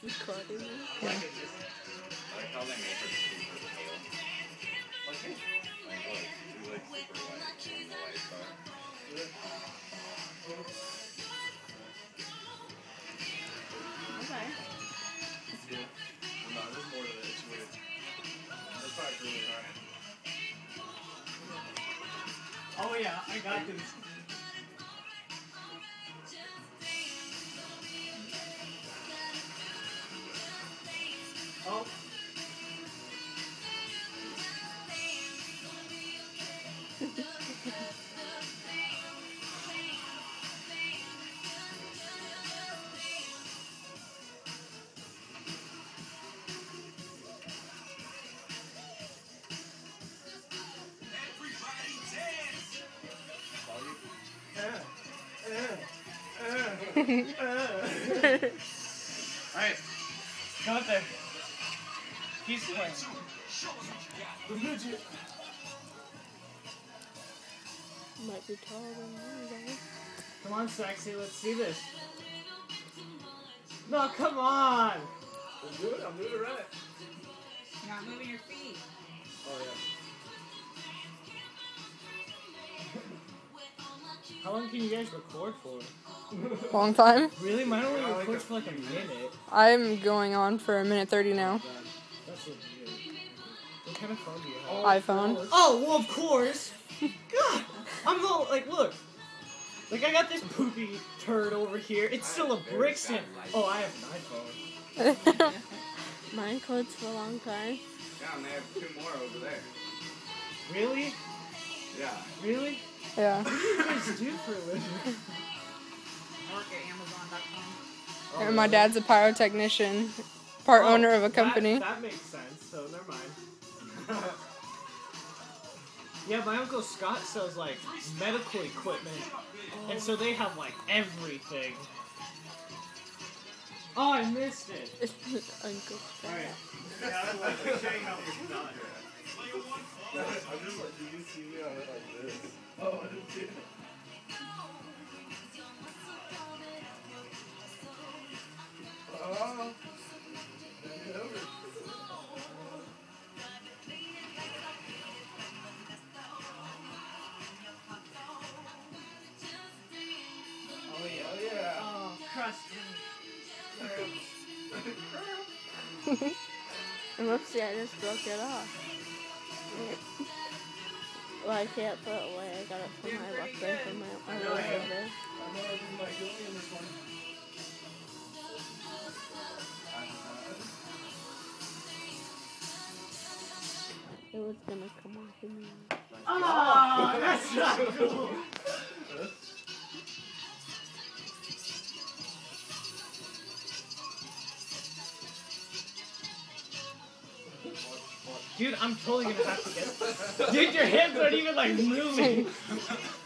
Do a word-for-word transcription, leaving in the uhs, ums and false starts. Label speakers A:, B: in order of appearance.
A: Recording now?
B: Yeah.
C: I like how they made her super pale. Okay. Like, oh, she's like super white in the light part.
A: Okay.
D: Yeah. No, there's more to it. It's weird. That's probably really hard.
E: Oh yeah, I got this. Oh. Alright. Go up there. He's playing. The midget.
A: Might be taller than me, though.
E: Come on, sexy, let's see this. No, come on!
D: I'm doing it. I'm doing it right.
F: You're not moving your feet.
D: Oh, yeah.
E: How long can you guys record for?
B: Long time.
E: Really? Mine only
D: Yeah, I like
E: records
D: it.
E: for like a minute.
B: I'm going on for a minute thirty now.
E: That's what weird. What kind of phone do you have?
B: iPhone.
E: Oh, well, of course. God, I'm the, like, look. Like, I got this poopy turd over here. It's still a Brixton. Oh, I have an iPhone.
A: Mine codes for a long time.
C: Yeah, and they have two more over there.
E: Really?
C: Yeah.
E: Really?
B: Yeah.
E: What do you guys do for a living?
F: I work at Amazon dot com.
B: And my dad's a pyrotechnician, part
E: Oh,
B: owner of a
E: that-
B: company.
E: That, makes sense, so never mind. Yeah, my Uncle Scott sells, like, medical equipment. And so they have, like, everything. Oh, I missed it.
A: Uncle Scott.
E: Alright.
D: Yeah, I like to show you how it's done. I'm just like, do you see me? I went like this. Oh, I didn't see it. Oh. Get over it.
E: Oh, yeah.
D: Oh, yeah.
E: Oh, crust.
A: Whoopsie, I just broke it off. Well, I can't put it away. I got it from my birthday from my my
D: know I am.
A: birthday.
D: I know I did my going in this one.
A: It was gonna come off in me.
E: Oh, that's not cool. Dude, I'm totally gonna have to get. Dude, your hands aren't even like moving.